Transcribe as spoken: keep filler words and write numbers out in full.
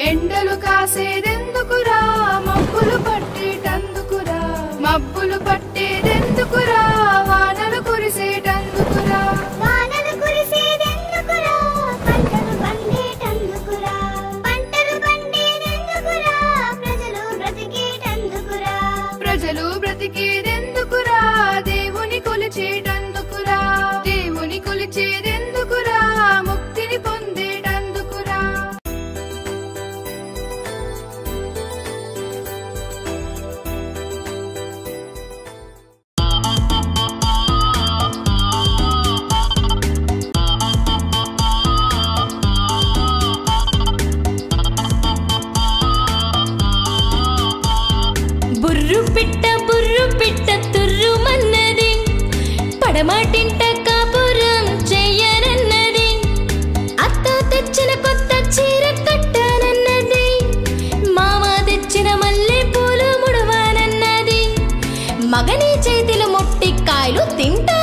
ఎండలు కాసేదెందుకురా మబ్బులు పట్టేటందుకురా మబ్బులు పట్టేదెందుకురా వానలు కురిసేటందుకురా వానలు కురిసేదెందుకురా పంటలు పండేటందుకురా పంటలు పండేదెందుకురా ప్రజలు బ్రతికేటందుకురా ప్రజలు బ్రతికేదెందుకురా దేవుని కొలిచేటందుకురా దేవుని కొలిచేదెందుకురా ముక్తిని పొందేటందుకురా బుర్రు పిట్ట బుర్రు పిట్ట తుర్రుమన్నది పడమాటింట కాపురం చెయ్యనన్నది అత్త తెచ్చిన కొత్త చీర కట్టానన్నది మామ తెచ్చిన మల్లె పూలు ముడవానన్నది మగని చేతిలో మొట్టికాయలు తింటా